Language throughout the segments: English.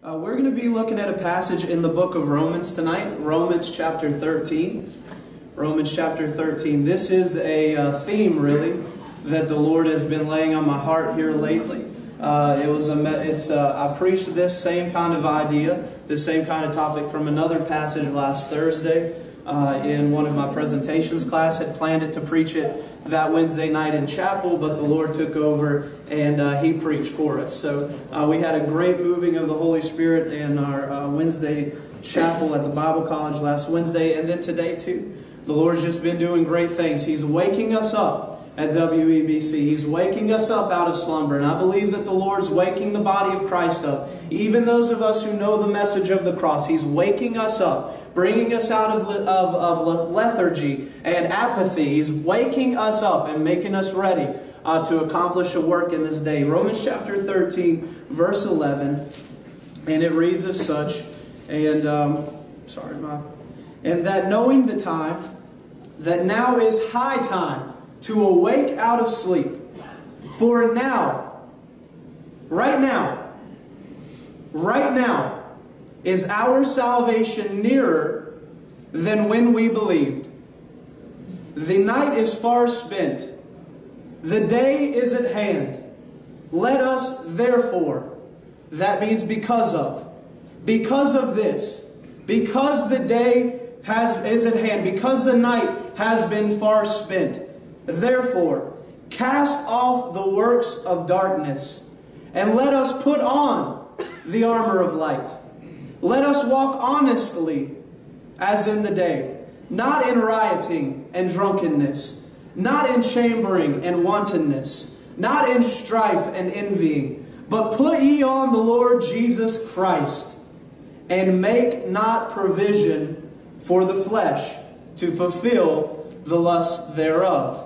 We're going to be looking at a passage in the book of Romans tonight, Romans chapter 13. Romans chapter 13. This is a theme, really, that the Lord has been laying on my heart here lately. I preached this same kind of idea, this same kind of topic from another passage last Thursday in one of my presentations class. Had planned it to preach it that Wednesday night in chapel, but the Lord took over and He preached for us. So we had a great moving of the Holy Spirit in our Wednesday chapel at the Bible College last Wednesday, and then today too. The Lord's just been doing great things. He's waking us up at WEBC. He's waking us up out of slumber. And I believe that the Lord's waking the body of Christ up. Even those of us who know the message of the cross. He's waking us up, bringing us out of lethargy and apathy. He's waking us up and making us ready to accomplish a work in this day. Romans chapter 13, verse 11. And it reads as such. And, and that knowing the time, that now is high time to awake out of sleep. For now, right now, is our salvation nearer than when we believed. The night is far spent. The day is at hand. Let us therefore, that means because of this, because the day is at hand, because the night has been far spent, therefore, cast off the works of darkness, and let us put on the armor of light. Let us walk honestly as in the day, not in rioting and drunkenness, not in chambering and wantonness, not in strife and envying, but put ye on the Lord Jesus Christ, and make not provision for the flesh to fulfill the lust thereof.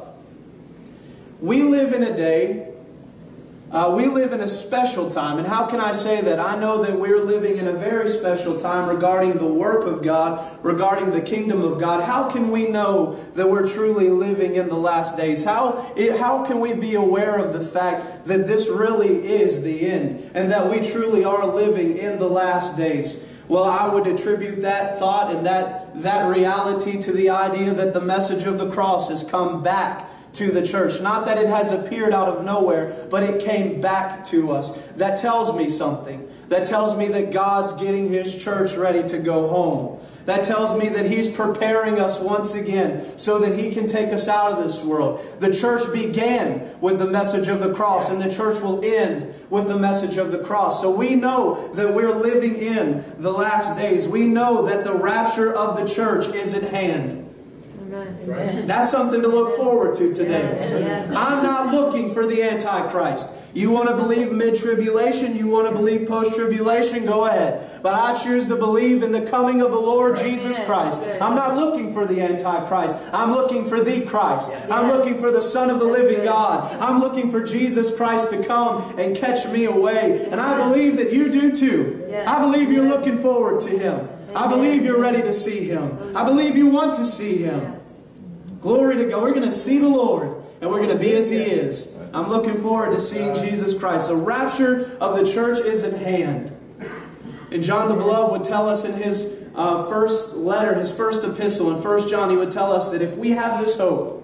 We live in a day, we live in a special time. And how can I say that? I know that we're living in a very special time regarding the work of God, regarding the kingdom of God. How can we know that we're truly living in the last days? How can we be aware of the fact that this really is the end and that we truly are living in the last days? Well, I would attribute that thought and that reality to the idea that the message of the cross has come back to the church. Not that it has appeared out of nowhere, but it came back to us. That tells me something. That tells me that God's getting His church ready to go home. That tells me that He's preparing us once again so that He can take us out of this world. The church began with the message of the cross, and the church will end with the message of the cross. So we know that we're living in the last days. We know that the rapture of the church is at hand. Amen. That's something to look forward to today. Yes. I'm not looking for the Antichrist. You want to believe mid-tribulation, you want to believe post-tribulation, go ahead. But I choose to believe in the coming of the Lord Jesus Christ. I'm not looking for the Antichrist. I'm looking for the Christ. I'm looking for the Son of the living God. I'm looking for Jesus Christ to come and catch me away. And I believe that you do too. I believe you're looking forward to Him. I believe you're ready to see Him. I believe you want to see Him. Glory to God. We're going to see the Lord, and we're going to be as He is. I'm looking forward to seeing Jesus Christ. The rapture of the church is at hand. And John the Beloved would tell us in his first letter, his first epistle, in 1 John, he would tell us that if we have this hope,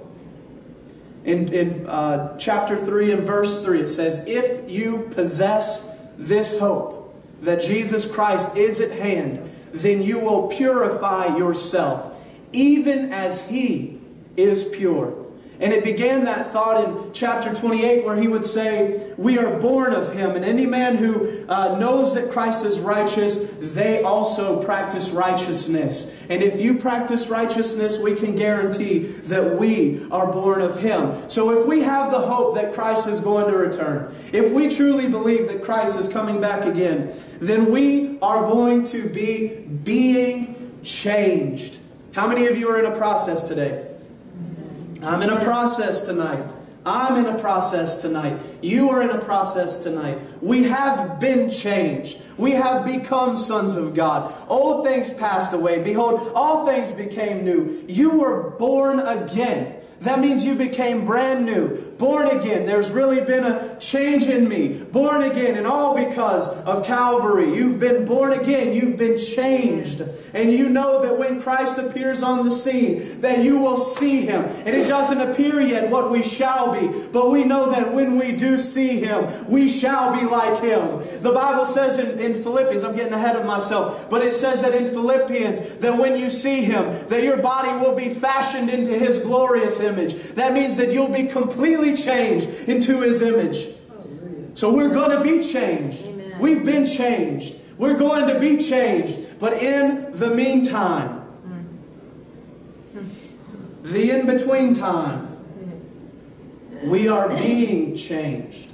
in chapter 3 and verse 3, it says, if you possess this hope, that Jesus Christ is at hand, then you will purify yourself, even as He is pure. And it began that thought in chapter 28 where he would say, we are born of Him, and any man who knows that Christ is righteous, they also practice righteousness. And if you practice righteousness, we can guarantee that we are born of Him. So if we have the hope that Christ is going to return, if we truly believe that Christ is coming back again, then we are going to be being changed. How many of you are in a process today? I'm in a process tonight. I'm in a process tonight. You are in a process tonight. We have been changed. We have become sons of God. Old things passed away. Behold, all things became new. You were born again. That means you became brand new, Born again. There's really been a change in me. Born again, and all because of Calvary. You've been born again. You've been changed. And you know that when Christ appears on the scene, that you will see Him. And it doesn't appear yet what we shall be, but we know that when we do see Him, we shall be like Him. The Bible says in Philippians, I'm getting ahead of myself, but it says that in Philippians, that when you see Him, that your body will be fashioned into His glorious image. That means that you'll be completely changed into His image. So we're going to be changed. Amen. We've been changed. We're going to be changed. But in the meantime, the in-between time, we are being changed.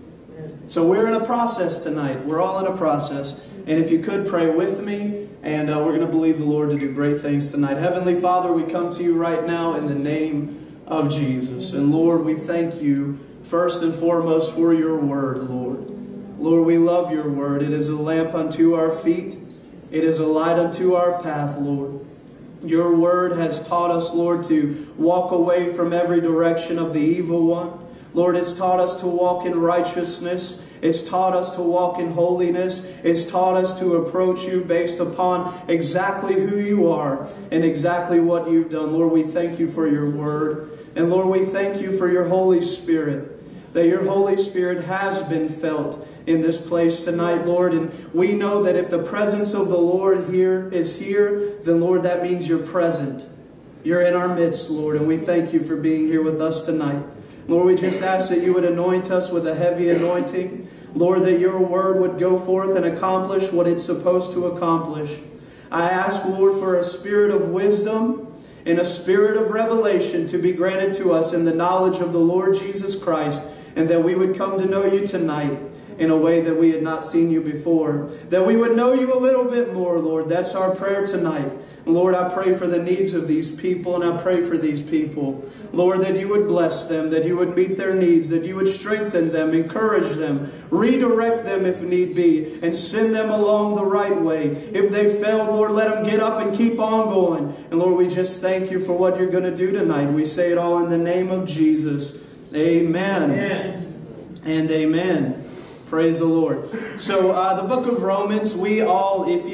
So we're in a process tonight. We're all in a process. And if you could pray with me, and we're going to believe the Lord to do great things tonight. Heavenly Father, we come to you right now in the name of Jesus. And Lord, we thank you first and foremost for your word, Lord. Lord, we love your word. It is a lamp unto our feet. It is a light unto our path, Lord. Your word has taught us, Lord, to walk away from every direction of the evil one. Lord, it's taught us to walk in righteousness. It's taught us to walk in holiness. It's taught us to approach you based upon exactly who you are and exactly what you've done. Lord, we thank you for your word. And Lord, we thank you for your Holy Spirit, that your Holy Spirit has been felt in this place tonight, Lord. And we know that if the presence of the Lord is here, then Lord, that means you're present. You're in our midst, Lord. And we thank you for being here with us tonight. Lord, we just ask that you would anoint us with a heavy anointing. Lord, that your word would go forth and accomplish what it's supposed to accomplish. I ask, Lord, for a spirit of wisdom and a spirit of revelation to be granted to us in the knowledge of the Lord Jesus Christ, and that we would come to know you tonight in a way that we had not seen you before. That we would know you a little bit more, Lord. That's our prayer tonight. Lord, I pray for the needs of these people, and I pray for these people. Lord, that you would bless them, that you would meet their needs, that you would strengthen them, encourage them, redirect them if need be, and send them along the right way. If they failed, Lord, let them get up and keep on going. And Lord, we just thank you for what you're going to do tonight. We say it all in the name of Jesus. Amen. Amen. And amen. Praise the Lord. So the book of Romans, we all, if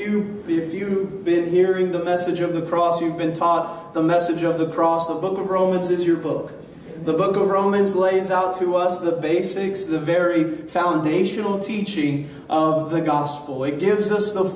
you've been hearing the message of the cross, you've been taught the message of the cross, the book of Romans is your book. The book of Romans lays out to us the basics, the very foundational teaching of the gospel. It gives us the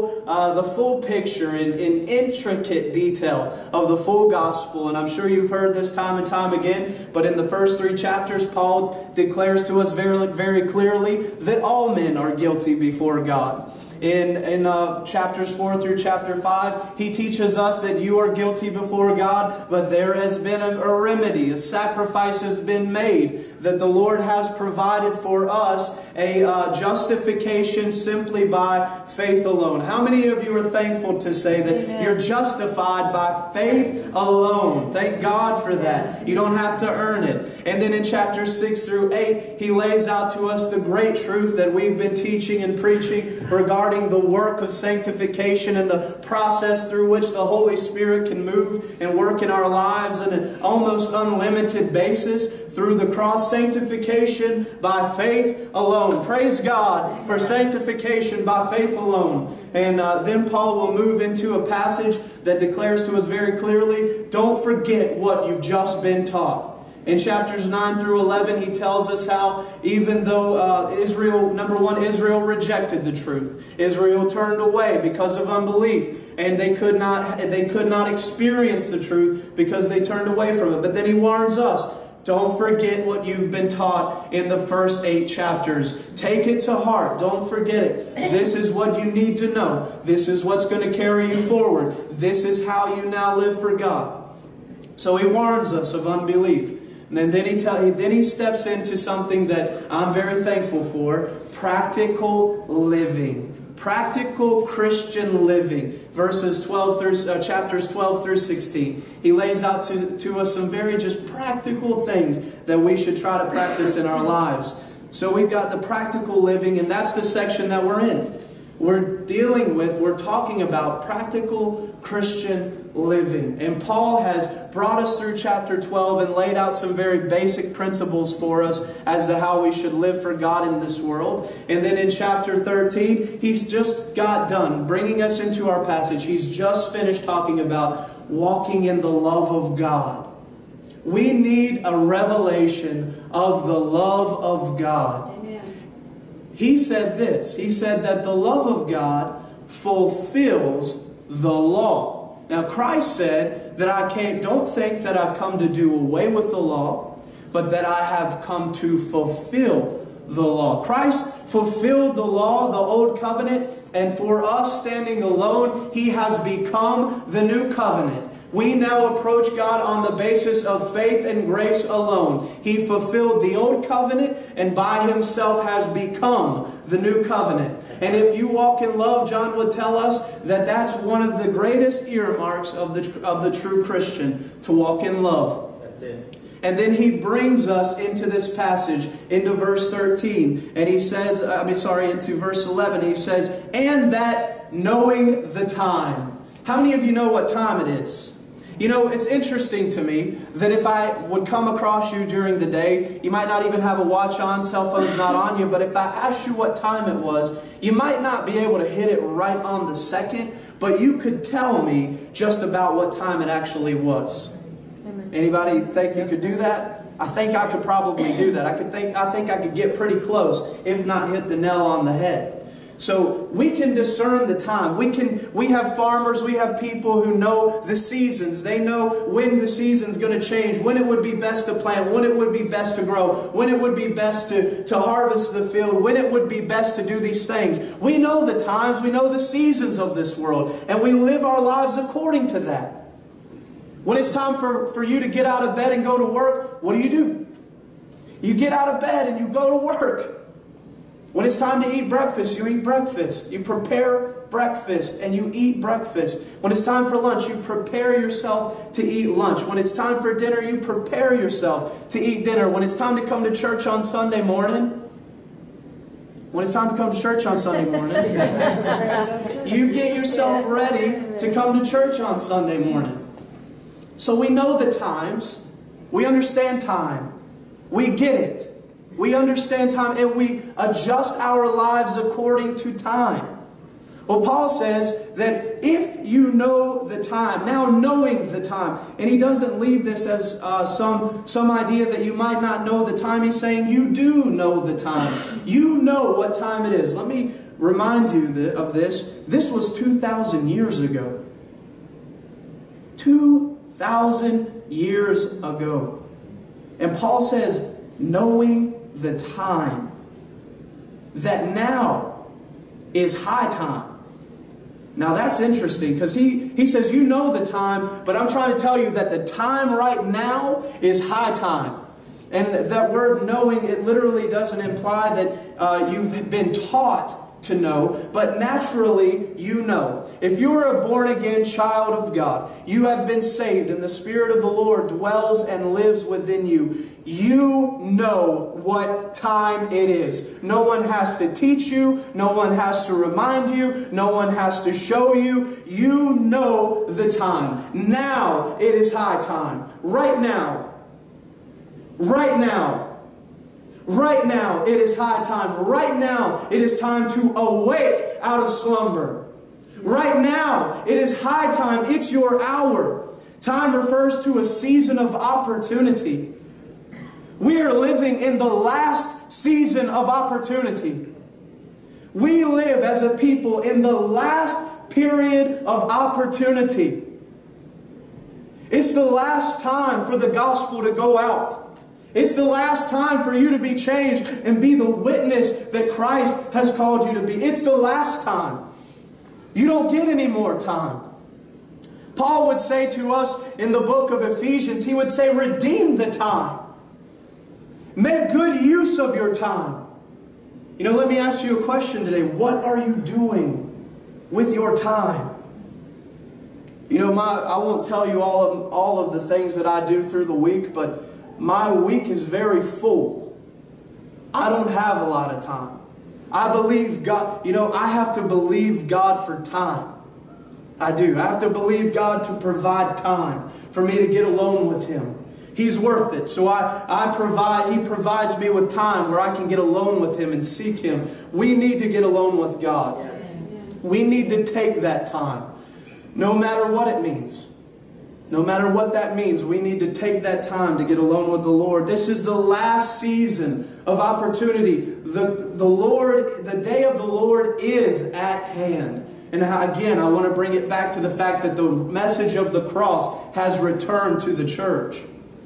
full picture in intricate detail of the full gospel. And I'm sure you've heard this time and time again, but in the first 3 chapters, Paul declares to us very, very clearly that all men are guilty before God. In chapters 4 through chapter 5, he teaches us that you are guilty before God, but there has been a remedy. A sacrifice has been made, that the Lord has provided for us a justification simply by faith alone. How many of you are thankful to say that Amen. You're justified by faith alone? Thank God for that. You don't have to earn it. And then in chapters 6 through 8, he lays out to us the great truth that we've been teaching and preaching regarding the work of sanctification and the process through which the Holy Spirit can move and work in our lives on an almost unlimited basis through the cross. Sanctification by faith alone. Praise God for sanctification by faith alone. And then Paul will move into a passage that declares to us very clearly, don't forget what you've just been taught. In chapters 9 through 11, he tells us how even though Israel rejected the truth. Israel turned away because of unbelief. And they could not experience the truth because they turned away from it. But then he warns us, don't forget what you've been taught in the first 8 chapters. Take it to heart. Don't forget it. This is what you need to know. This is what's going to carry you forward. This is how you now live for God. So he warns us of unbelief. And then he steps into something that I'm very thankful for. Practical living. Practical Christian living. Chapters 12 through 16. He lays out to us some very just practical things that we should try to practice in our lives. So we've got the practical living, and that's the section that we're in. we're talking about practical Christian living. And Paul has brought us through chapter 12 and laid out some very basic principles for us as to how we should live for God in this world. And then in chapter 13, he's just got done bringing us into our passage. He's just finished talking about walking in the love of God. We need a revelation of the love of God. He said this. He said that the love of God fulfills the law. Now Christ said that don't think that I've come to do away with the law, but that I have come to fulfill the law. Christ fulfilled the law, the old covenant, and for us standing alone, He has become the new covenant. We now approach God on the basis of faith and grace alone. He fulfilled the old covenant and by Himself has become the new covenant. And if you walk in love, John would tell us that that's one of the greatest earmarks of the true Christian, to walk in love. That's it. And then he brings us into this passage, into verse 13. And he says, into verse 11. He says, and that knowing the time. How many of you know what time it is? You know, it's interesting to me that if I would come across you during the day, you might not even have a watch on, cell phone's not on you, but if I asked you what time it was, you might not be able to hit it right on the second, but you could tell me just about what time it actually was. Anybody think you could do that? I think I could probably do that. I think I could get pretty close, if not hit the nail on the head. So we can discern the time. We have farmers, we have people who know the seasons. They know when the season's going to change, when it would be best to plant, when it would be best to grow, when it would be best to harvest the field, when it would be best to do these things. We know the times, we know the seasons of this world, and we live our lives according to that. When it's time for you to get out of bed and go to work, what do? You get out of bed and you go to work. When it's time to eat breakfast, you eat breakfast. You prepare breakfast and you eat breakfast. When it's time for lunch, you prepare yourself to eat lunch. When it's time for dinner, you prepare yourself to eat dinner. When it's time to come to church on Sunday morning, you get yourself ready to come to church on Sunday morning. So we know the times. We understand time. We get it. We understand time and we adjust our lives according to time. Well, Paul says that if you know the time, now knowing the time, and he doesn't leave this as some idea that you might not know the time. He's saying you do know the time. You know what time it is. Let me remind you of this. This was 2,000 years ago. 2,000 years ago. And Paul says, knowing the time, that now is high time. Now that's interesting because he says you know the time, but I'm trying to tell you that the time right now is high time. And that word knowing, it literally doesn't imply that you've been taught to know, but naturally you know. If you're a born-again child of God, you have been saved and the Spirit of the Lord dwells and lives within you. You know what time it is. No one has to teach you. No one has to remind you. No one has to show you. You know the time. Now it is high time. Right now. Right now. Right now, it is high time. Right now, it is time to awake out of slumber. Right now, it is high time. It's your hour. Time refers to a season of opportunity. We are living in the last season of opportunity. We live as a people in the last period of opportunity. It's the last time for the gospel to go out. It's the last time for you to be changed and be the witness that Christ has called you to be. It's the last time. You don't get any more time. Paul would say to us in the book of Ephesians, he would say, redeem the time. Make good use of your time. You know, let me ask you a question today. What are you doing with your time? You know, I won't tell you all of the things that I do through the week, but my week is very full. I don't have a lot of time. I believe God. I have to believe God for time. I do. I have to believe God to provide time for me to get alone with Him. He's worth it. So He provides me with time where I can get alone with Him and seek Him. We need to get alone with God. We need to take that time. No matter what it means. No matter what that means, we need to take that time to get alone with the Lord. This is the last season of opportunity. The day of the Lord is at hand. And again, I want to bring it back to the fact that the message of the cross has returned to the church.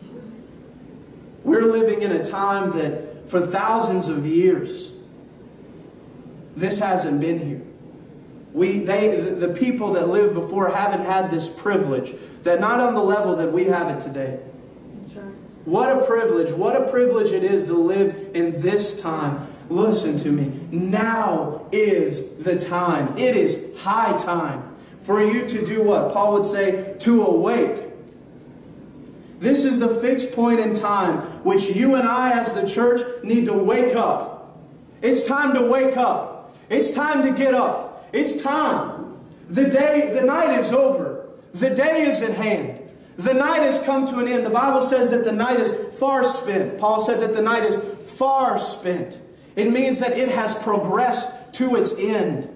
We're living in a time that for thousands of years, this hasn't been here. The people that lived before haven't had this privilege, that not on the level that we have it today. That's right. What a privilege it is to live in this time. Listen to me. Now is the time. It is high time for you to do what? Paul would say, to awake. This is the fixed point in time which you and I as the church need to wake up. It's time to wake up. It's time to get up. It's time. The night is over. The day is at hand. The night has come to an end. The Bible says that the night is far spent. Paul said that the night is far spent. It means that it has progressed to its end.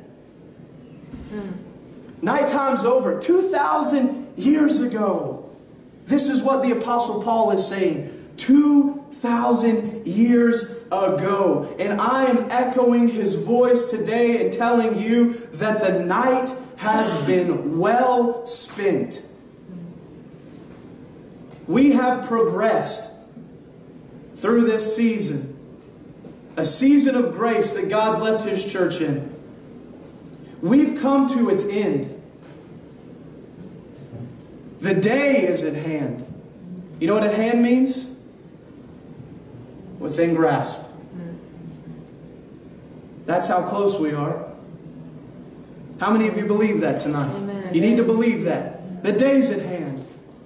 Nighttime's over. 2,000 years ago. This is what the Apostle Paul is saying. 2,000 years ago. And I am echoing his voice today and telling you that the night has been well spent. We have progressed through this season. A season of grace that God's left His church in. We've come to its end. The day is at hand. You know what at hand means? Within grasp. That's how close we are. How many of you believe that tonight? Amen. You need to believe that. The day's at hand.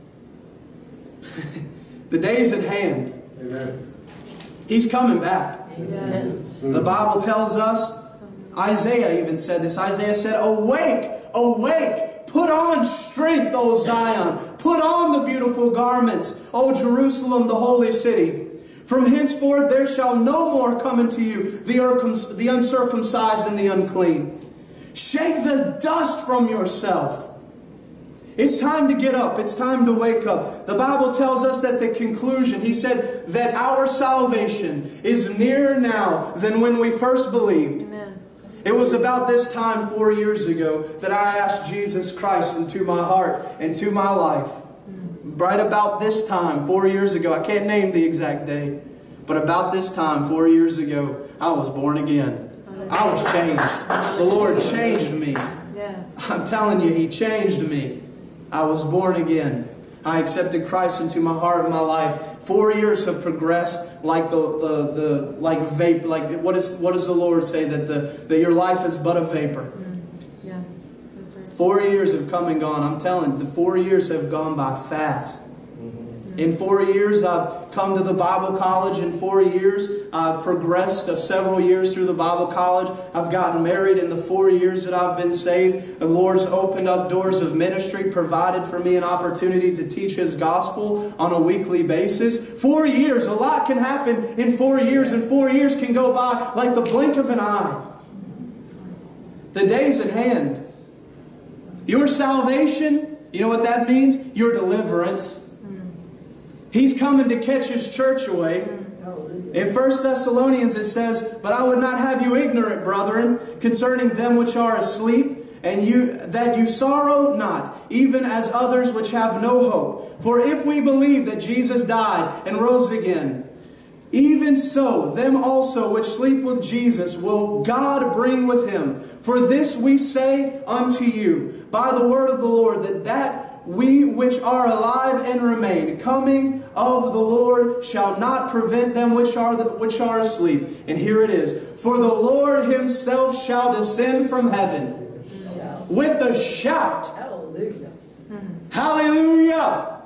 The day's at hand. Amen. He's coming back. Amen. The Bible tells us, Isaiah even said this. Isaiah said, awake, awake, put on strength, O Zion. Put on the beautiful garments, O Jerusalem, the holy city. From henceforth there shall no more come into you the uncircumcised and the unclean. Shake the dust from yourself. It's time to get up. It's time to wake up. The Bible tells us that the conclusion, he said that our salvation is nearer now than when we first believed. Amen. It was about this time 4 years ago that I asked Jesus Christ into my heart and to my life. Right about this time 4 years ago, I can't name the exact day, but about this time 4 years ago, I was born again. I was changed. The Lord changed me. Yes. I'm telling you, He changed me. I was born again. I accepted Christ into my heart and my life. 4 years have progressed like like vapor. Like what does the Lord say, that your life is but a vapor? Yeah. 4 years have come and gone. I'm telling you, the 4 years have gone by fast. In 4 years, I've come to the Bible college. In 4 years, I've progressed several years through the Bible college. I've gotten married in the 4 years that I've been saved. The Lord's opened up doors of ministry, provided for me an opportunity to teach His gospel on a weekly basis. 4 years, a lot can happen in 4 years, and 4 years can go by like the blink of an eye. The day's at hand. Your salvation, you know what that means? Your deliverance. He's coming to catch His church away. In 1 Thessalonians it says, but I would not have you ignorant, brethren, concerning them which are asleep, and that you sorrow not, even as others which have no hope. For if we believe that Jesus died and rose again, even so, them also which sleep with Jesus will God bring with Him. For this we say unto you, by the word of the Lord, that we which are alive and remain, coming of the Lord, shall not prevent them which are asleep. And here it is. For the Lord Himself shall descend from heaven with a shout. Hallelujah. Hallelujah.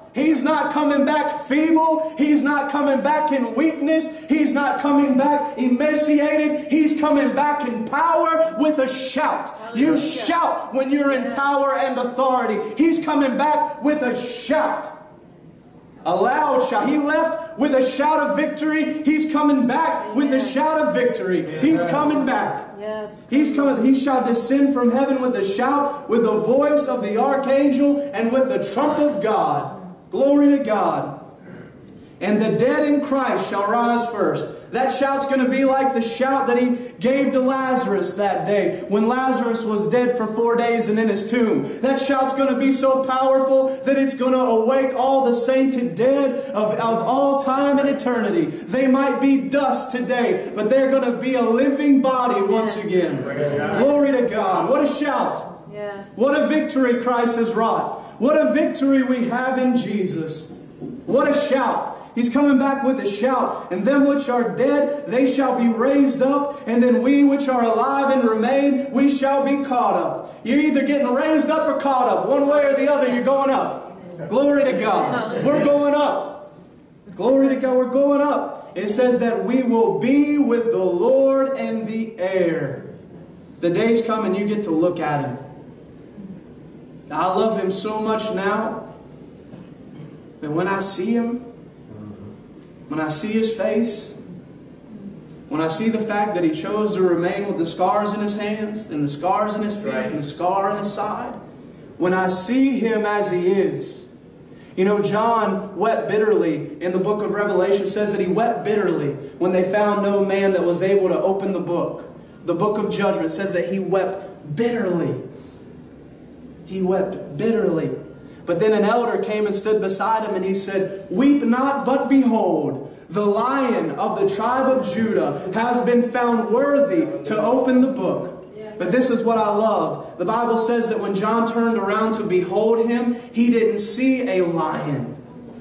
He's not coming back feeble. He's not coming back in weakness. He's not coming back emaciated. He's coming back in power with a shout. You shout when you're in power and authority. He's coming back with a shout. A loud shout. He left with a shout of victory. He's coming back with a shout of victory. He's coming back. He's coming. He shall descend from heaven with a shout, with the voice of the archangel, and with the trump of God. Glory to God. And the dead in Christ shall rise first. That shout's going to be like the shout that He gave to Lazarus that day when Lazarus was dead for 4 days and in his tomb. That shout's going to be so powerful that it's going to awake all the sainted dead of all time and eternity. They might be dust today, but they're going to be a living body once again. Glory to God. What a shout. What a victory Christ has wrought. What a victory we have in Jesus. What a shout. He's coming back with a shout. And them which are dead, they shall be raised up. And then we which are alive and remain, we shall be caught up. You're either getting raised up or caught up. One way or the other, you're going up. Glory to God. We're going up. Glory to God. We're going up. It says that we will be with the Lord in the air. The day's coming, you get to look at Him. I love Him so much now that when I see Him, when I see His face, when I see the fact that He chose to remain with the scars in His hands, and the scars in His feet, and the scar in His side, when I see Him as He is. You know, John wept bitterly in the book of Revelation. Says that he wept bitterly when they found no man that was able to open the book. The book of judgment says that he wept bitterly. He wept bitterly. But then an elder came and stood beside him and he said, "Weep not, but behold, the Lion of the tribe of Judah has been found worthy to open the book." But this is what I love. The Bible says that when John turned around to behold Him, he didn't see a lion.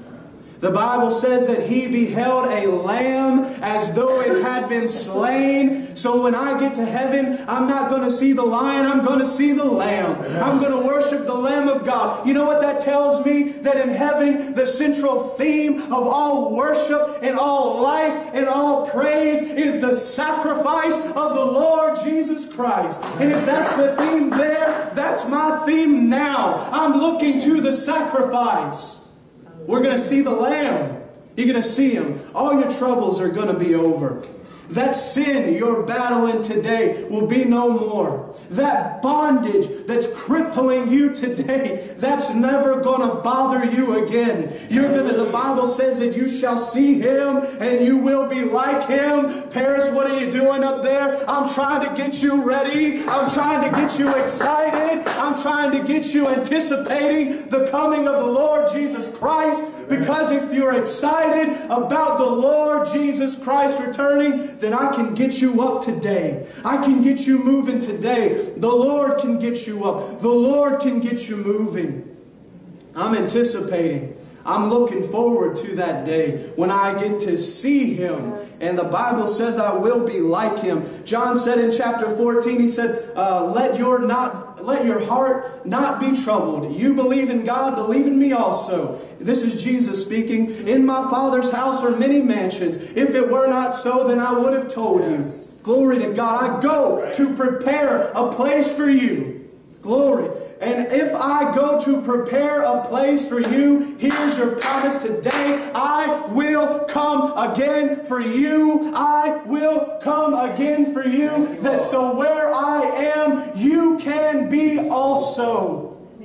The Bible says that he beheld a lamb as though it had been slain. So when I get to heaven, I'm not going to see the lion, I'm going to see the lamb. I'm going to worship the Lamb of God. You know what that tells me? That in heaven, the central theme of all worship and all life and all praise is the sacrifice of the Lord Jesus Christ. And if that's the theme there, that's my theme now. I'm looking to the sacrifice. We're going to see the Lamb. You're going to see Him. All your troubles are going to be over. That sin you're battling today will be no more. That bondage that's crippling you today, that's never going to bother you again. The Bible says that you shall see Him and you will be like Him. Paris, what are you doing up there? I'm trying to get you ready. I'm trying to get you excited. I'm trying to get you anticipating the coming of the Lord Jesus Christ. Because if you're excited about the Lord Jesus Christ returning, then I can get you up today. I can get you moving today. The Lord can get you up. The Lord can get you moving. I'm anticipating. I'm looking forward to that day when I get to see Him. And the Bible says I will be like Him. John said in chapter 14, he said, let your heart not be troubled. You believe in God, believe in me also. This is Jesus speaking. In my Father's house are many mansions. If it were not so, then I would have told you. Glory to God. I go to prepare a place for you. Glory. And if I go to prepare a place for you, here's your promise today. I will come again for you. I will come again for you. That so where I am, you can be also.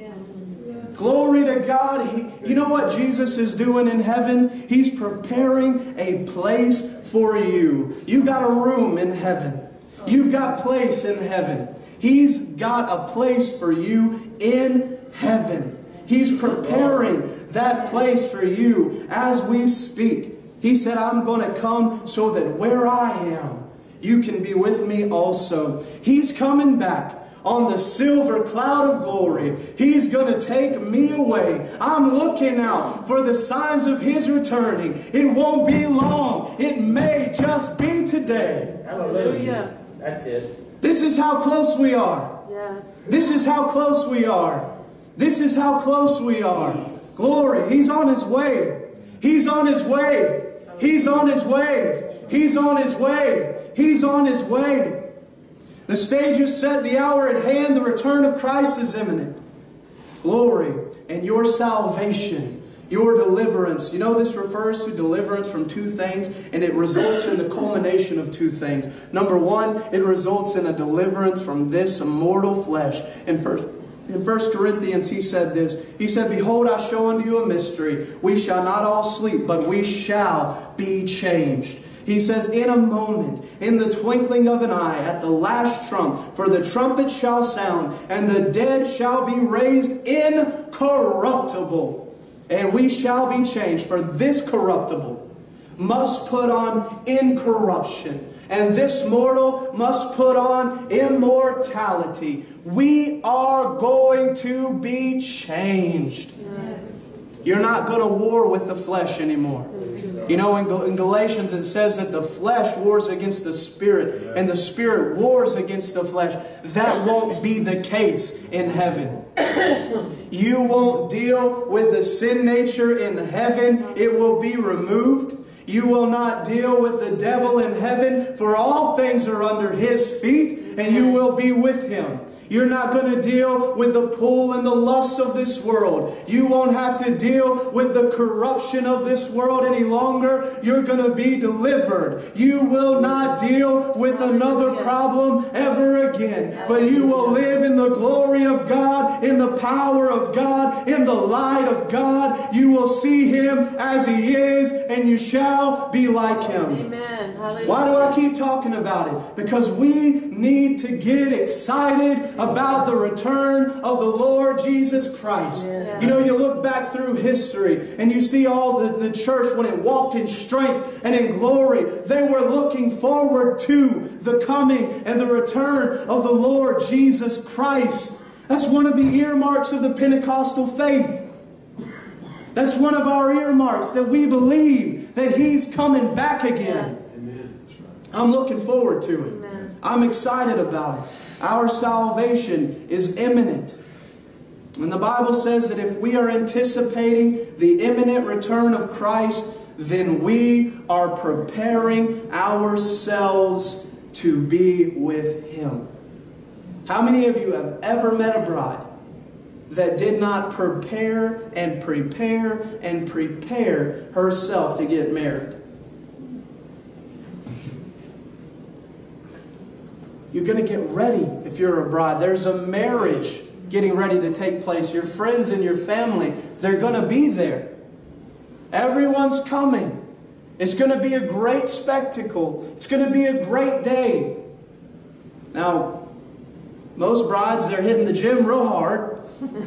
Glory to God. You know what Jesus is doing in heaven? He's preparing a place for you. You got a room in heaven. You've got place in heaven. He's got a place for you in heaven. He's preparing that place for you as we speak. He said, I'm going to come so that where I am, you can be with me also. He's coming back on the silver cloud of glory. He's going to take me away. I'm looking out for the signs of His returning. It won't be long. It may just be today. Hallelujah. That's it. This is how close we are. Yes. This is how close we are. This is how close we are. Glory. He's on His way. He's on His way. He's on His way. He's on His way. He's on His way. The stage is set, the hour at hand, the return of Christ is imminent. Glory. And your salvation, your deliverance. You know, this refers to deliverance from two things, and it results in the culmination of two things. Number one, it results in a deliverance from this immortal flesh. In 1 Corinthians, he said this. He said, "Behold, I show unto you a mystery. We shall not all sleep, but we shall be changed." He says, in a moment, in the twinkling of an eye, at the last trump, for the trumpet shall sound, and the dead shall be raised incorruptible, and we shall be changed. For this corruptible must put on incorruption, and this mortal must put on immortality. We are going to be changed. Yes. You're not going to war with the flesh anymore. You know, in Galatians it says that the flesh wars against the Spirit, and the Spirit wars against the flesh. That won't be the case in heaven. You won't deal with the sin nature in heaven. It will be removed. You will not deal with the devil in heaven, for all things are under His feet, and you will be with Him. You're not going to deal with the pull and the lusts of this world. You won't have to deal with the corruption of this world any longer. You're going to be delivered. You will not deal with another problem ever again. But you will live in the glory of God, in the power of God, in the light of God. You will see Him as He is, and you shall be like Him. Amen. Hallelujah. Why do I keep talking about it? Because we need to get excited about the return of the Lord Jesus Christ. Yeah. You know, you look back through history and you see all the church when it walked in strength and in glory. They were looking forward to the coming and the return of the Lord Jesus Christ. That's one of the earmarks of the Pentecostal faith. That's one of our earmarks, that we believe that He's coming back again. Amen. I'm looking forward to it. Amen. I'm excited about it. Our salvation is imminent. And the Bible says that if we are anticipating the imminent return of Christ, then we are preparing ourselves to be with Him. How many of you have ever met a bride that did not prepare and prepare and prepare herself to get married? You're going to get ready if you're a bride. There's a marriage getting ready to take place. Your friends and your family, they're going to be there. Everyone's coming. It's going to be a great spectacle. It's going to be a great day. Now, most brides, they're hitting the gym real hard.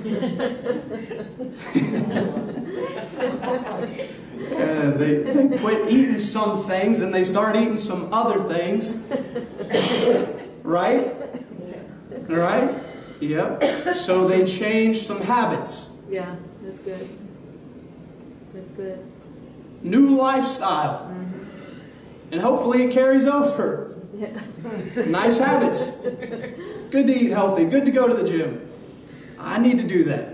They quit eating some things and they start eating some other things. Right? Right? Yep. So they change some habits. Yeah, that's good. That's good. New lifestyle. And hopefully it carries over. Yeah. Nice habits. Good to eat healthy. Good to go to the gym. I need to do that.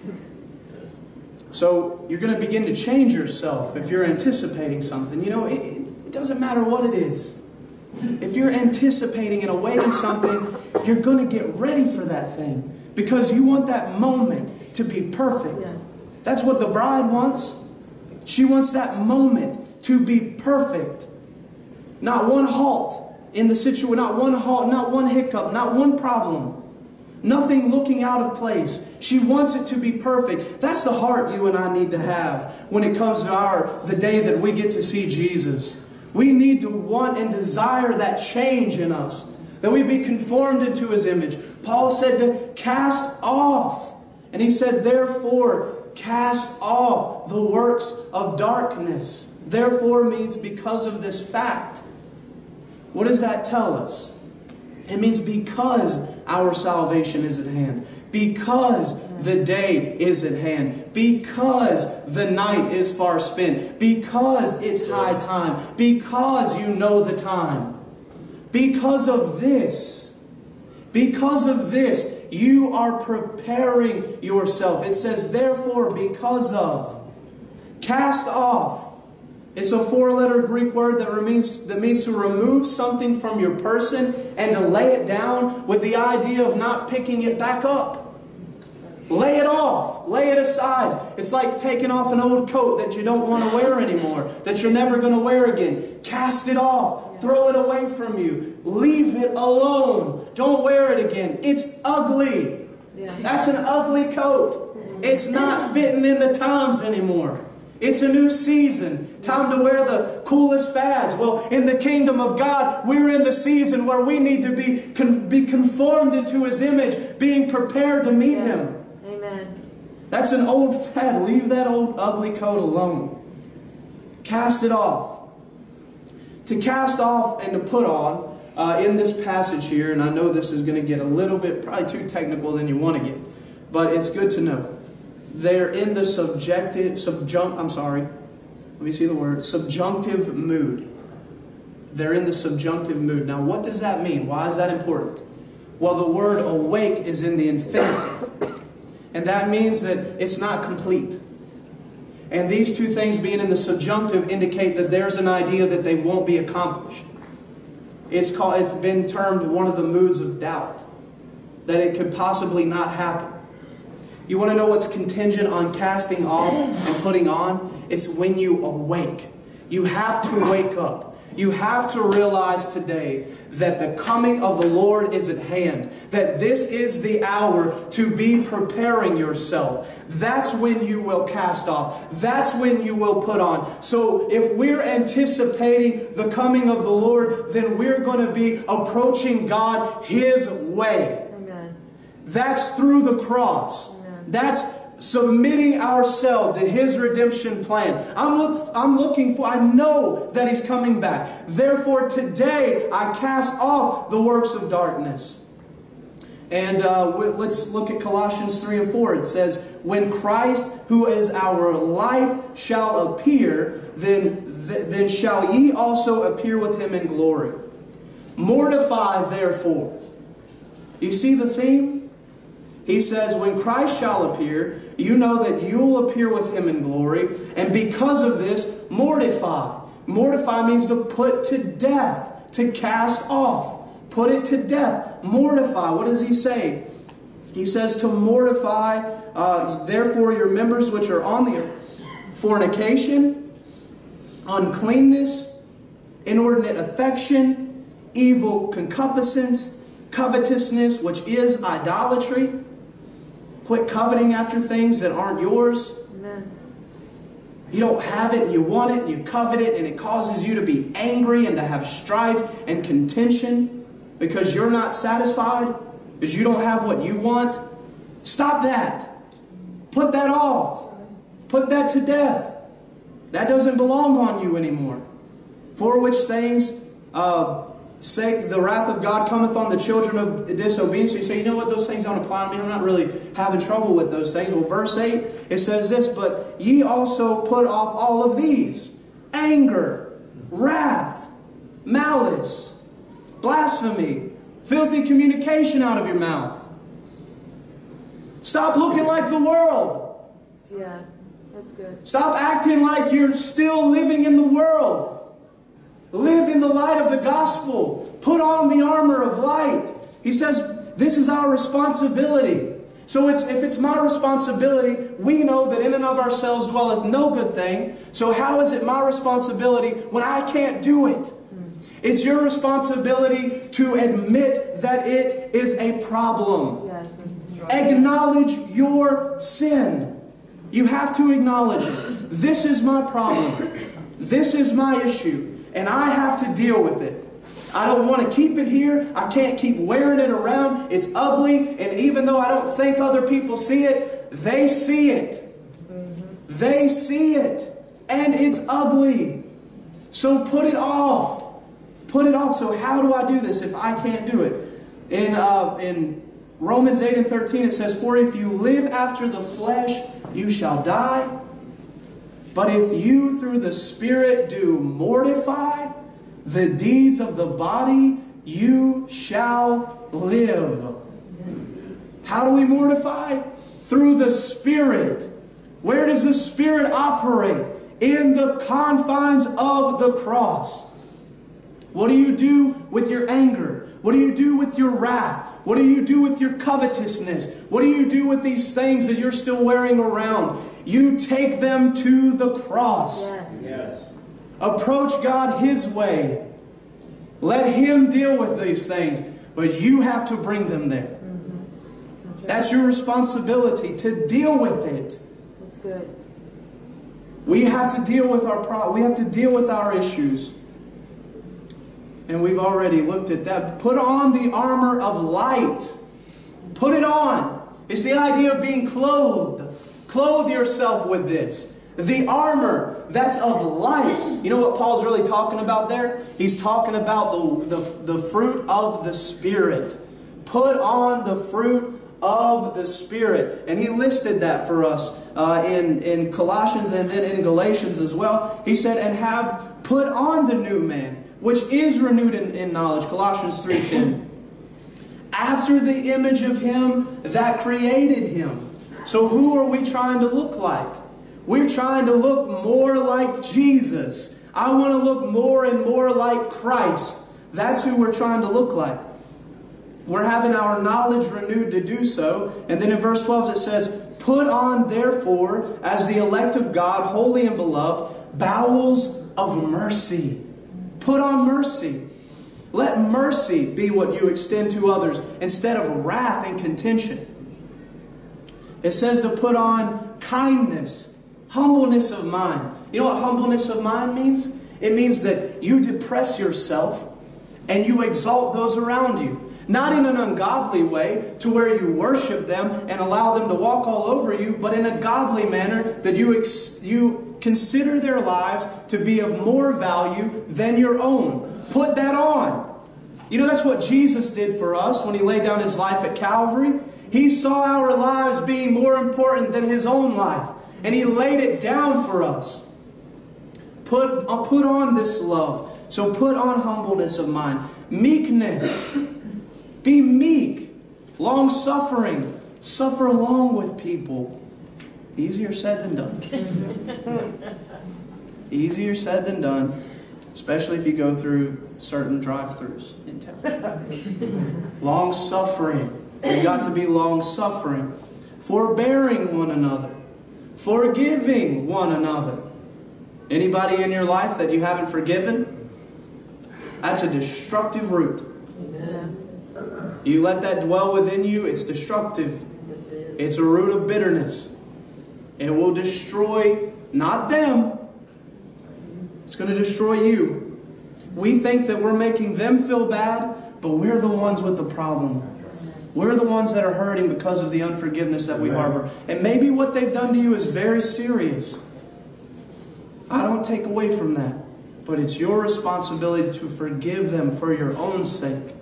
So you're going to begin to change yourself if you're anticipating something. You know, it doesn't matter what it is. If you're anticipating and awaiting something, you're going to get ready for that thing. Because you want that moment to be perfect. Yeah. That's what the bride wants. She wants that moment to be perfect. Not one halt in the situation, not one halt, not one hiccup, not one problem. Nothing looking out of place. She wants it to be perfect. That's the heart you and I need to have when it comes to the day that we get to see Jesus. We need to want and desire that change in us. That we be conformed into His image. Paul said to cast off. And he said, therefore, cast off the works of darkness. Therefore means because of this fact. What does that tell us? It means because our salvation is at hand. Because the day is at hand. Because the night is far spent. Because it's high time. Because you know the time. Because of this, You are preparing yourself. It says, therefore, because of. Cast off. It's a 4-letter Greek word that means to remove something from your person and to lay it down with the idea of not picking it back up. Lay it off. Lay it aside. It's like taking off an old coat that you don't want to wear anymore, that you're never going to wear again. Cast it off. Throw it away from you. Leave it alone. Don't wear it again. It's ugly. That's an ugly coat. It's not fitting in the times anymore. It's a new season. Time to wear the coolest fads. Well, in the kingdom of God, we're in the season where we need to be conformed into His image, being prepared to meet Him. Amen. That's an old fad. Leave that old ugly coat alone. Cast it off. To cast off and to put on, in this passage here, and I know this is going to get a little bit, probably too technical than you want to get, but it's good to know. They're in the subjunctive mood. They're in the subjunctive mood. Now, what does that mean? Why is that important? Well, the word awake is in the infinitive. And that means that it's not complete. And these two things being in the subjunctive indicate that there's an idea that they won't be accomplished. It's been termed one of the moods of doubt. That it could possibly not happen. You want to know what's contingent on casting off and putting on? It's when you awake. You have to wake up. You have to realize today that the coming of the Lord is at hand. That this is the hour to be preparing yourself. That's when you will cast off. That's when you will put on. So if we're anticipating the coming of the Lord, then we're going to be approaching God His way. Amen. That's through the cross. That's submitting ourselves to His redemption plan. I know that He's coming back. Therefore, today I cast off the works of darkness. And let's look at Colossians 3 and 4. It says, when Christ, who is our life, shall appear, then shall ye also appear with Him in glory. Mortify, therefore. You see the theme? He says, when Christ shall appear, you know that you will appear with Him in glory. And because of this, mortify. Mortify means to put to death, to cast off. Put it to death. Mortify. What does he say? He says to mortify, therefore, your members which are on the earth. Fornication, uncleanness, inordinate affection, evil concupiscence, covetousness, which is idolatry. Quit coveting after things that aren't yours. Amen. You don't have it and you want it and you covet it and it causes you to be angry and to have strife and contention because you're not satisfied, because you don't have what you want. Stop that. Put that off. Put that to death. That doesn't belong on you anymore. For which things sake the wrath of God cometh on the children of disobedience. So you say, you know what, those things don't apply to me. I'm not really having trouble with those things. Well, verse 8, it says this, but ye also put off all of these: anger, wrath, malice, blasphemy, filthy communication out of your mouth. Stop looking like the world. Yeah, that's good. Stop acting like you're still living in the world. Live in the light of the gospel. Put on the armor of light. He says this is our responsibility. So if it's my responsibility, we know that in and of ourselves dwelleth no good thing. So how is it my responsibility when I can't do it? It's your responsibility to admit that it is a problem. Acknowledge your sin. You have to acknowledge it. This is my problem. This is my issue. And I have to deal with it. I don't want to keep it here. I can't keep wearing it around. It's ugly. And even though I don't think other people see it, they see it. They see it. And it's ugly. So put it off. Put it off. So how do I do this if I can't do it? In Romans 8 and 13 it says, for if you live after the flesh, you shall die. But if you through the Spirit do mortify the deeds of the body, you shall live. How do we mortify? Through the Spirit. Where does the Spirit operate? In the confines of the cross. What do you do with your anger? What do you do with your wrath? What do you do with your covetousness? What do you do with these things that you're still wearing around? You take them to the cross. Yes. Approach God His way. Let Him deal with these things. But you have to bring them there. That's your responsibility, to deal with it. That's good. We have to deal with our we have to deal with our issues. And we've already looked at that. Put on the armor of light. Put it on. It's the idea of being clothed. Clothe yourself with this. The armor that's of light. You know what Paul's really talking about there? He's talking about the fruit of the Spirit. Put on the fruit of the Spirit. And he listed that for us in Colossians and then in Galatians as well. He said, and have put on the new man, which is renewed in knowledge. Colossians 3:10. After the image of Him that created him. So who are we trying to look like? We're trying to look more like Jesus. I want to look more and more like Christ. That's who we're trying to look like. We're having our knowledge renewed to do so. And then in verse 12 it says, put on therefore, as the elect of God, holy and beloved, bowels of mercy. Put on mercy. Let mercy be what you extend to others instead of wrath and contention. It says to put on kindness, humbleness of mind. You know what humbleness of mind means? It means that you depress yourself and you exalt those around you. Not in an ungodly way to where you worship them and allow them to walk all over you, but in a godly manner that you consider their lives to be of more value than your own. Put that on. You know, that's what Jesus did for us when He laid down His life at Calvary. He saw our lives being more important than His own life. And He laid it down for us. Put on this love. So put on humbleness of mind. Meekness. Be meek. Long-suffering. Suffer along with people. Easier said than done. Easier said than done. Especially if you go through certain drive-thrus in town. Long-suffering. You've got to be long-suffering. Forbearing one another. Forgiving one another. Anybody in your life that you haven't forgiven? That's a destructive root. You let that dwell within you, it's destructive. It's a root of bitterness. It will destroy not them. It's going to destroy you. We think that we're making them feel bad, but we're the ones with the problem. We're the ones that are hurting because of the unforgiveness that we harbor. And maybe what they've done to you is very serious. I don't take away from that. But it's your responsibility to forgive them for your own sake.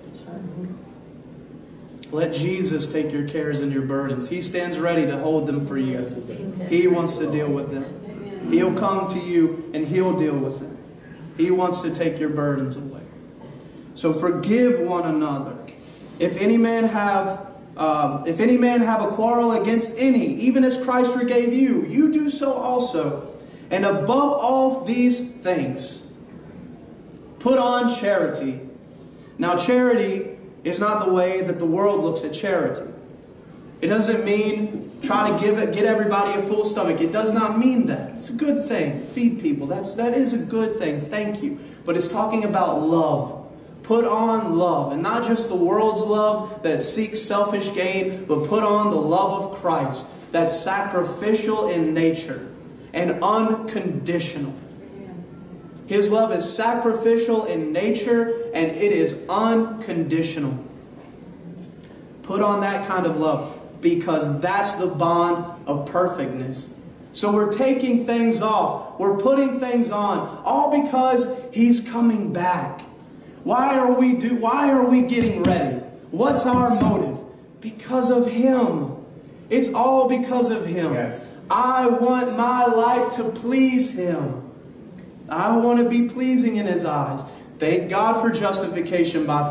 Let Jesus take your cares and your burdens. He stands ready to hold them for you. He wants to deal with them. He'll come to you and He'll deal with them. He wants to take your burdens away. So forgive one another. If any man have a quarrel against any, even as Christ forgave you, you do so also. And above all these things, put on charity. Now charity is not the way that the world looks at charity. It doesn't mean try to get everybody a full stomach. It does not mean that. It's a good thing. Feed people. That is a good thing. Thank you. But it's talking about love. Put on love. And not just the world's love that seeks selfish gain, but put on the love of Christ that's sacrificial in nature and unconditional. His love is sacrificial in nature and it is unconditional. Put on that kind of love because that's the bond of perfectness. So we're taking things off. We're putting things on. All because He's coming back. Why are we getting ready? What's our motive? Because of Him. It's all because of Him. Yes. I want my life to please Him. I want to be pleasing in His eyes. Thank God for justification by faith.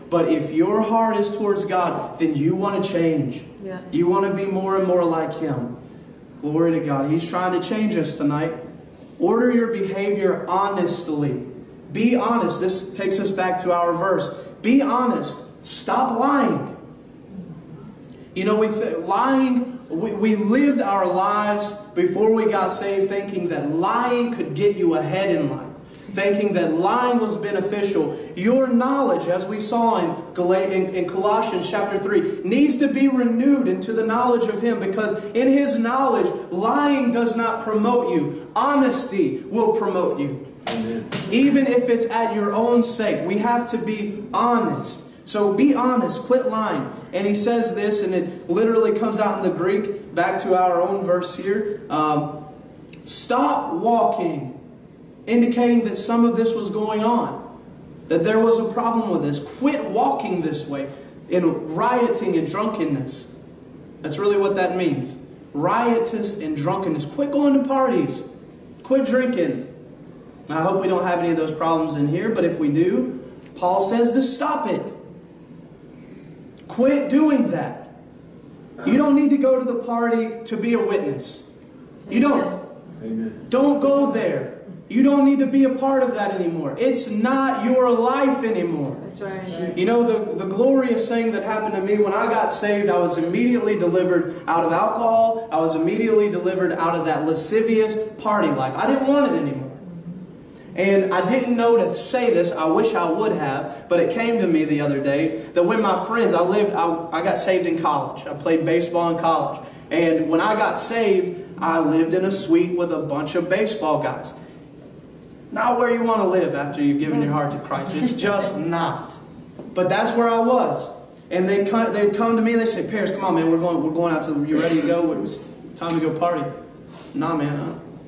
But if your heart is towards God, then you want to change. Yeah. You want to be more and more like Him. Glory to God. He's trying to change us tonight. Order your behavior honestly. Be honest. This takes us back to our verse. Be honest. Stop lying. You know, we lived our lives before we got saved thinking that lying could get you ahead in life. Thinking that lying was beneficial. Your knowledge, as we saw in Colossians chapter 3, needs to be renewed into the knowledge of Him, because in His knowledge, lying does not promote you. Honesty will promote you. Amen. Even if it's at your own sake. We have to be honest. So be honest. Quit lying. And he says this, and it literally comes out in the Greek, back to our own verse here. Stop walking. Indicating that some of this was going on. That there was a problem with this. Quit walking this way in rioting and drunkenness. That's really what that means. Riotous and drunkenness. Quit going to parties. Quit drinking. I hope we don't have any of those problems in here, but if we do, Paul says to stop it. Quit doing that. You don't need to go to the party to be a witness. You don't. Amen. Don't go there. You don't need to be a part of that anymore. It's not your life anymore. That's right. You know, the glorious thing that happened to me when I got saved, I was immediately delivered out of alcohol. I was immediately delivered out of that lascivious party life. I didn't want it anymore. And I didn't know to say this. I wish I would have. But it came to me the other day that when my friends, I got saved in college. I played baseball in college. And when I got saved, I lived in a suite with a bunch of baseball guys. Not where you want to live after you've given your heart to Christ. It's just not. But that's where I was. And they'd come to me and they'd say, Paris, come on, man, we're going out to, you ready to go? It was time to go party. Nah, man,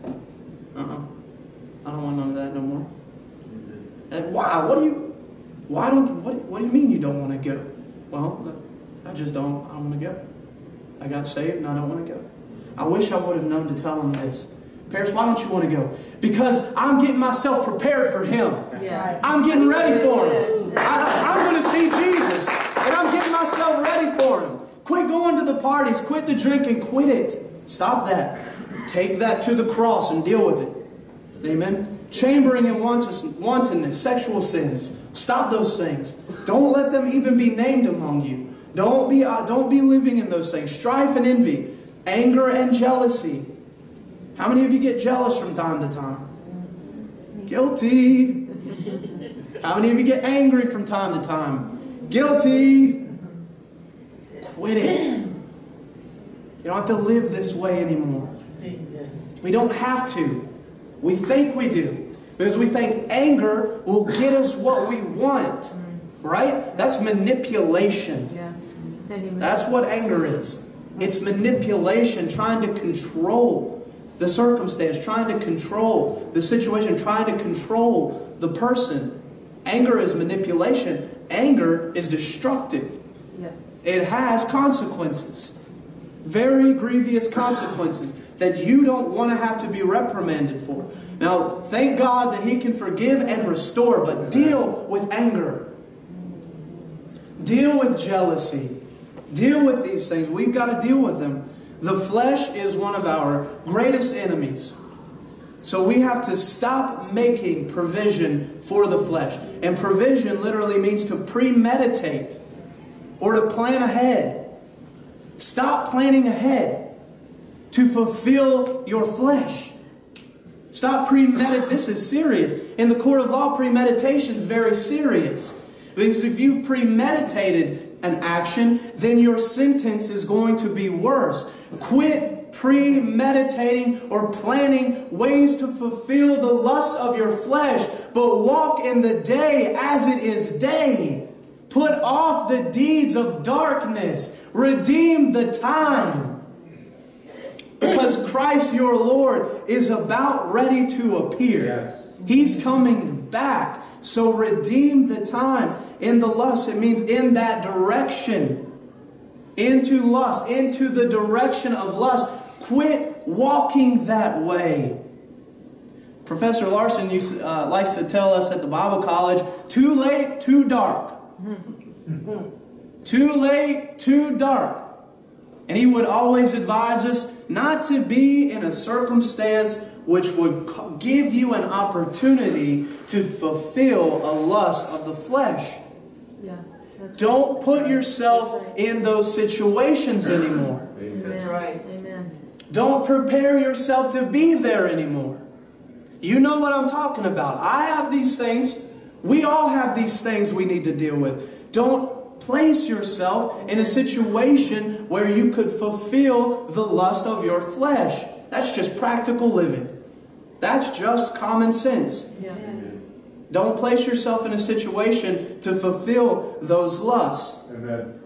I don't want none of that no more. And why? What do you mean you don't want to go? Well, I just don't. I don't want to go. I got saved and I don't want to go. I wish I would have known to tell them this. Paris, why don't you want to go? Because I'm getting myself prepared for Him. Yeah. I'm getting ready for Him. I'm going to see Jesus. And I'm getting myself ready for Him. Quit going to the parties. Quit the drinking. Quit it. Stop that. Take that to the cross and deal with it. Amen. Chambering and wantonness, sexual sins. Stop those things. Don't let them even be named among you. Don't be living in those things. Strife and envy. Anger and jealousy. How many of you get jealous from time to time? Guilty. How many of you get angry from time to time? Guilty. Quit it. You don't have to live this way anymore. We don't have to. We think we do. Because we think anger will get us what we want. Right? That's manipulation. That's what anger is. It's manipulation, trying to control the circumstance, trying to control the situation, trying to control the person. Anger is manipulation. Anger is destructive. Yeah. It has consequences. Very grievous consequences that you don't want to have to be reprimanded for. Now, thank God that He can forgive and restore, but deal with anger. Deal with jealousy. Deal with these things. We've got to deal with them. The flesh is one of our greatest enemies. So we have to stop making provision for the flesh. And provision literally means to premeditate or to plan ahead. Stop planning ahead to fulfill your flesh. Stop premeditating. This is serious. In the court of law, premeditation is very serious. Because if you've premeditated an action, then your sentence is going to be worse. Quit premeditating or planning ways to fulfill the lusts of your flesh, but walk in the day as it is day. Put off the deeds of darkness. Redeem the time. Because Christ your Lord is about ready to appear. Yes. He's coming back. So redeem the time in the lust. It means in that direction. Into lust. Into the direction of lust. Quit walking that way. Professor Larson likes to tell us at the Bible college, too late, too dark. Too late, too dark. And He would always advise us not to be in a circumstance which would give you an opportunity to fulfill a lust of the flesh. Yeah. Don't put yourself in those situations anymore. That's right. Amen. Don't prepare yourself to be there anymore. You know what I'm talking about. I have these things. We all have these things we need to deal with. Don't place yourself in a situation where you could fulfill the lust of your flesh. That's just practical living. That's just common sense. Yeah. Don't place yourself in a situation to fulfill those lusts. Amen.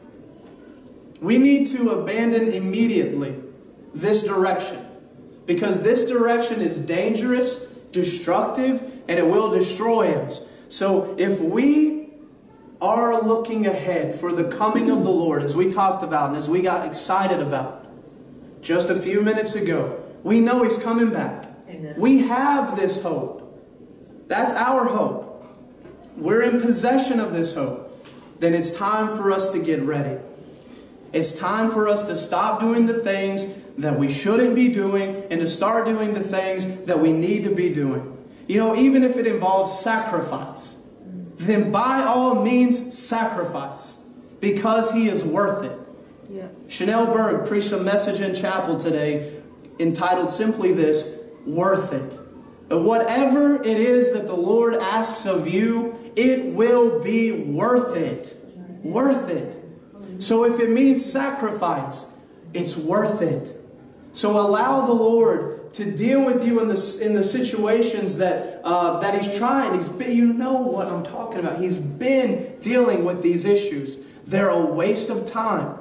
We need to abandon immediately this direction, because this direction is dangerous, destructive, and it will destroy us. So if we are looking ahead for the coming of the Lord, as we talked about and as we got excited about just a few minutes ago, we know He's coming back. Amen. We have this hope. That's our hope. We're in possession of this hope. Then it's time for us to get ready. It's time for us to stop doing the things that we shouldn't be doing and to start doing the things that we need to be doing. You know, even if it involves sacrifice, then by all means sacrifice, because He is worth it. Yeah. Chanel Berg preached a message in chapel today entitled simply this: worth it. And whatever it is that the Lord asks of you, it will be worth it. Worth it. So if it means sacrifice, it's worth it. So allow the Lord to deal with you in the situations that He's trying. You know what I'm talking about. He's been dealing with these issues. They're a waste of time.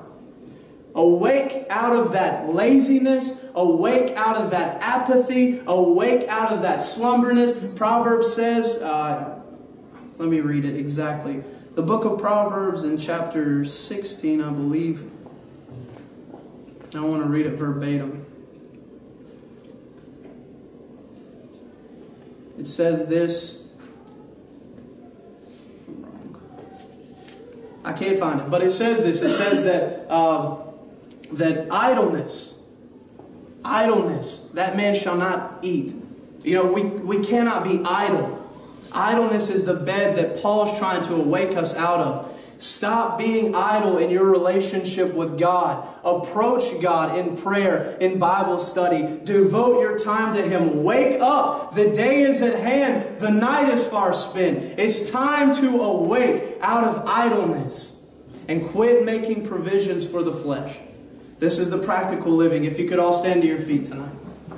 Awake out of that laziness. Awake out of that apathy. Awake out of that slumberness. Proverbs says, let me read it exactly. The book of Proverbs in chapter 16, I believe. I want to read it verbatim. It says this. I can't find it, but it says this. It says that that idleness, that man shall not eat. You know, we cannot be idle. Idleness is the bed that Paul's trying to awake us out of. Stop being idle in your relationship with God. Approach God in prayer, in Bible study. Devote your time to Him. Wake up. The day is at hand. The night is far spent. It's time to awake out of idleness and quit making provisions for the flesh. This is the practical living. If you could all stand to your feet tonight.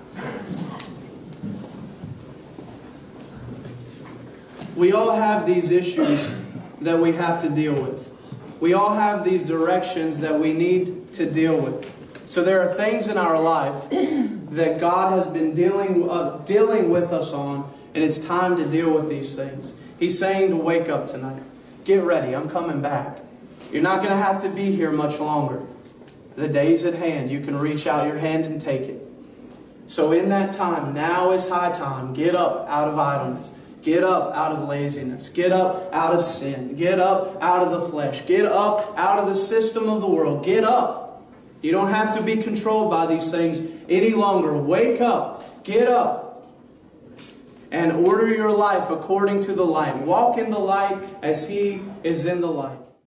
We all have these issues that we have to deal with. We all have these directions that we need to deal with. So there are things in our life that God has been dealing with us on, and it's time to deal with these things. He's saying to wake up tonight. Get ready. I'm coming back. You're not going to have to be here much longer. The day's at hand. You can reach out your hand and take it. So in that time, now is high time. Get up out of idleness. Get up out of laziness. Get up out of sin. Get up out of the flesh. Get up out of the system of the world. Get up. You don't have to be controlled by these things any longer. Wake up. Get up. And order your life according to the light. Walk in the light as He is in the light.